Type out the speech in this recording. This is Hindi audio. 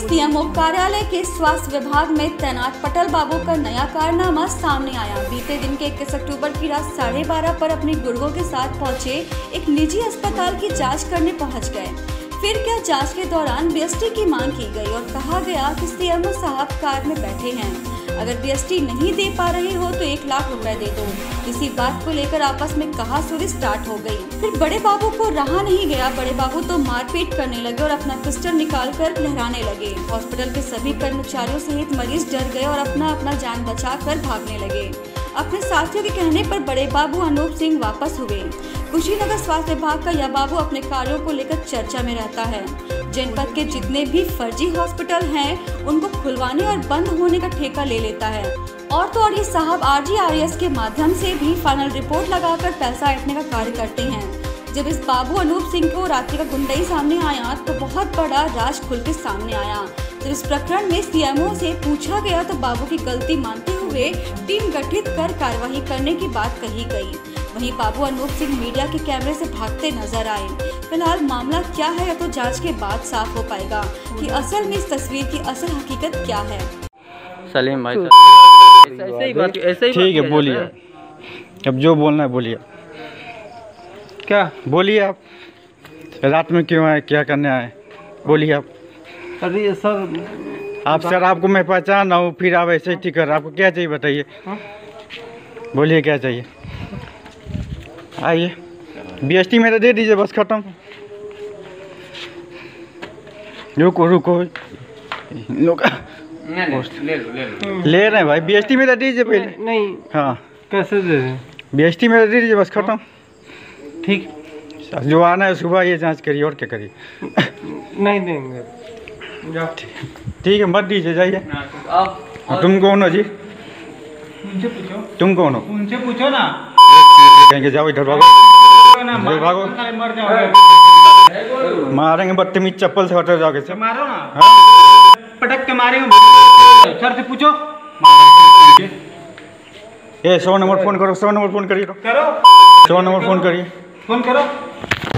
सीएमओ कार्यालय के स्वास्थ्य विभाग में तैनात पटल बाबू का नया कारनामा सामने आया। बीते दिन के 21 अक्टूबर की रात 12:30 पर अपने गुर्गों के साथ पहुंचे एक निजी अस्पताल की जांच करने पहुंच गए। फिर क्या जांच के दौरान बीएसटी की मांग की गई और कहा गया कि सीएमओ साहब कार में बैठे हैं, अगर बीएसटी नहीं दे पा रहे हो तो 1 लाख रुपए दे दो। इसी बात को लेकर आपस में कहासुनी स्टार्ट हो गई। फिर बड़े बाबू को रहा नहीं गया, बड़े बाबू तो मारपीट करने लगे और अपना पिस्टल निकालकर लहराने लगे। हॉस्पिटल के सभी कर्मचारियों सहित मरीज डर गए और अपना जान बचाकर भागने लगे। अपने साथियों के कहने पर बड़े बाबू अनूप सिंह वापस हुए। कुशीनगर स्वास्थ्य विभाग का यह बाबू अपने कार्यों को लेकर चर्चा में रहता है। जनपद के जितने भी फर्जी हॉस्पिटल हैं उनको खुलवाने और बंद होने का ठेका ले लेता है। और तो और ये साहब RGRS के माध्यम से भी फाइनल रिपोर्ट लगाकर पैसा ऐंठने का कार्य करते हैं। जब इस बाबू अनूप सिंह को रात्रि का गुंडई सामने आया तो बहुत बड़ा राज खुल के सामने आया। जब इस प्रकरण में सीएमओ से पूछा गया तो बाबू की गलती मानते हुए टीम गठित कर कार्रवाई करने की बात कही गई। वहीं बाबू अनूप सिंह मीडिया के कैमरे से भागते नजर आए। फिलहाल मामला क्या है तो जांच के बाद साफ हो पाएगा कि असल में इस तस्वीर की असल हकीकत क्या है। सलीम भाई ऐसे ही बात ठीक है, बोलिए। अब जो बोलना है बोलिए। क्या बोलिए आप? रात में क्यों आए, क्या करने आए, बोलिए आप। अरे सर आप सर आपको मैं पहचान रहा हूँ, फिर आप ऐसे ही ठीक कर। आपको क्या चाहिए बताइए, बोलिए क्या चाहिए। आइए बीएसटी मेरा दे दीजिए, बस खत्म। रुको रुको लोग ले रहे हैं भाई, बीएसटी मेरा दीजिए पहले। नहीं हाँ कैसे दे दें? बीएसटी मेरा दे दीजिए, बस खत्म। ठीक, जो आना है सुबह ये जांच करिए और क्या करिए। नहीं देंगे। ठीक है मत दीजिए, जाइए। तुम कौन हो जी? उनसे पूछो। तुम कौन हो? उनसे पूछो ना। कहेंगे जाओ इधर भागो, भागो। मर जाओगे। मारेंगे बदतमीज, चप्पल से हटे जाओगे से। मारो ना। हाँ? पटक के मारेंगे। सर से पूछो। ए 100 नंबर फोन करो, 100 नंबर फोन करिए। करो 100 नंबर फोन करिए। फोन करो।